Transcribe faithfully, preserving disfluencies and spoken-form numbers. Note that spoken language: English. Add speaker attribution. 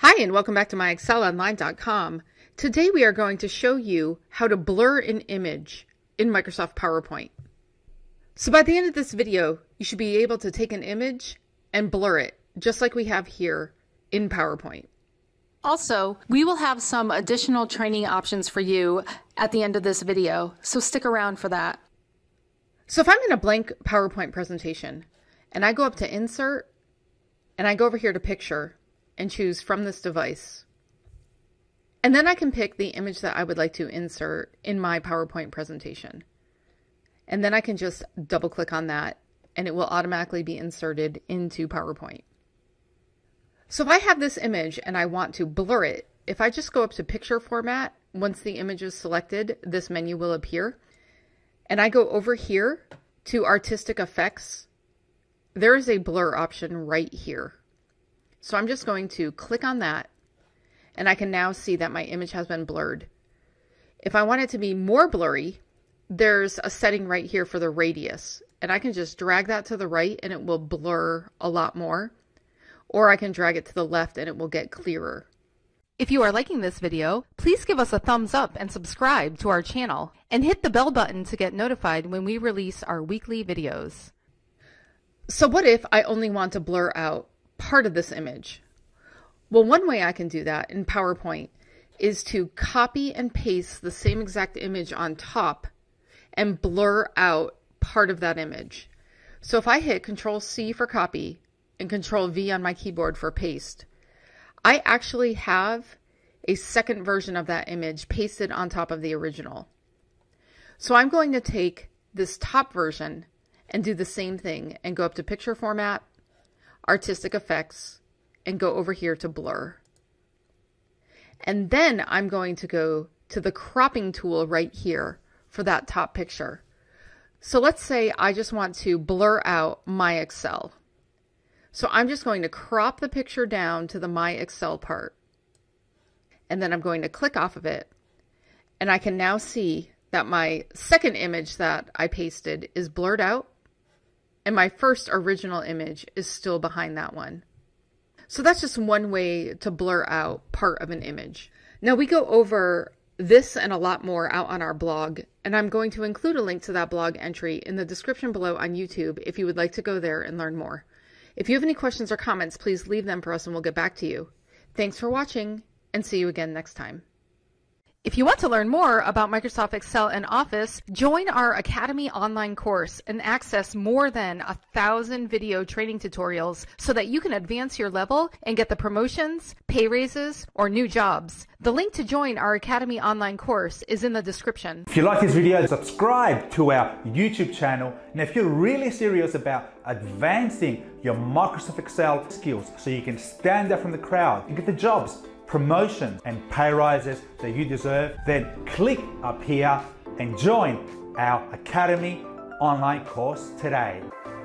Speaker 1: Hi, and welcome back to My Excel Online dot com. Today we are going to show you how to blur an image in Microsoft PowerPoint. So by the end of this video, you should be able to take an image and blur it, just like we have here in PowerPoint.
Speaker 2: Also, we will have some additional training options for you at the end of this video, so stick around for that.
Speaker 1: So if I'm in a blank PowerPoint presentation, and I go up to Insert, and I go over here to Picture, and choose from this device. And then I can pick the image that I would like to insert in my PowerPoint presentation. And then I can just double click on that and it will automatically be inserted into PowerPoint. So if I have this image and I want to blur it, if I just go up to Picture Format, once the image is selected, this menu will appear. And I go over here to Artistic Effects, there is a blur option right here. So I'm just going to click on that and I can now see that my image has been blurred. If I want it to be more blurry, there's a setting right here for the radius and I can just drag that to the right and it will blur a lot more, or I can drag it to the left and it will get clearer.
Speaker 2: If you are liking this video, please give us a thumbs up and subscribe to our channel and hit the bell button to get notified when we release our weekly videos.
Speaker 1: So what if I only want to blur out part of this image? Well, one way I can do that in PowerPoint is to copy and paste the same exact image on top and blur out part of that image. So if I hit Control C for copy and Control V on my keyboard for paste, I actually have a second version of that image pasted on top of the original. So I'm going to take this top version and do the same thing and go up to Picture Format, Artistic Effects, and go over here to Blur. And then I'm going to go to the cropping tool right here for that top picture. So let's say I just want to blur out my Excel. So I'm just going to crop the picture down to the My Excel part. And then I'm going to click off of it. And I can now see that my second image that I pasted is blurred out. And my first original image is still behind that one. So that's just one way to blur out part of an image. Now we go over this and a lot more out on our blog, and I'm going to include a link to that blog entry in the description below on YouTube if you would like to go there and learn more. If you have any questions or comments, please leave them for us and we'll get back to you. Thanks for watching, and see you again next time.
Speaker 2: If you want to learn more about Microsoft Excel and Office, join our Academy online course and access more than a thousand video training tutorials so that you can advance your level and get the promotions, pay raises, or new jobs. The link to join our Academy online course is in the description.
Speaker 3: If you like this video, subscribe to our YouTube channel. And if you're really serious about advancing your Microsoft Excel skills so you can stand out from the crowd and get the jobs, promotions and pay rises that you deserve, then click up here and join our Academy online course today.